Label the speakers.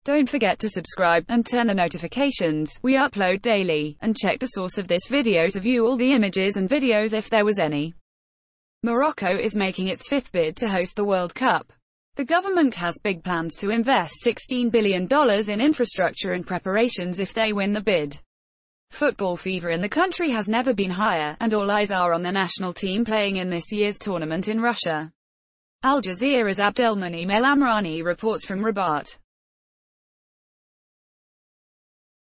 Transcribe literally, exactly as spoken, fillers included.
Speaker 1: Don't forget to subscribe, and turn on notifications. We upload daily. And check the source of this video to view all the images and videos if there was any. Morocco is making its fifth bid to host the World Cup. The government has big plans to invest sixteen billion dollars in infrastructure and preparations if they win the bid. Football fever in the country has never been higher, and all eyes are on the national team playing in this year's tournament in Russia. Al Jazeera's Abdelmonem El Amrani reports from Rabat.